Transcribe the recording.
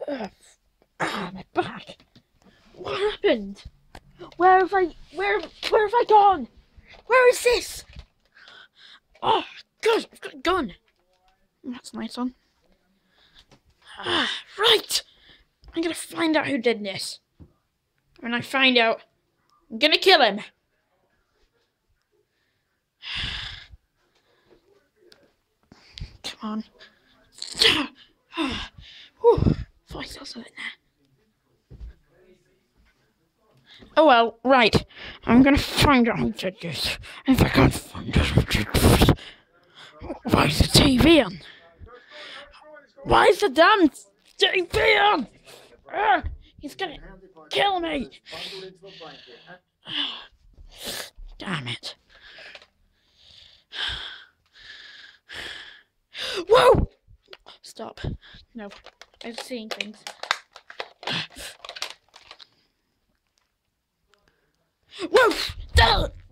My back. What happened? Where have I gone? Where is this? Oh, good, I've got a gun. That's a nice one. Right. I'm gonna find out who did this. When I find out, I'm gonna kill him. Come on. Whew. Thought I saw something there. Oh well, right. I'm gonna find out who did this. If I can't find out who did this. Why is the TV on? Why is the damn TV on? He's gonna kill me. Damn it. Whoa! Stop. No. I'm seeing things. Whoa!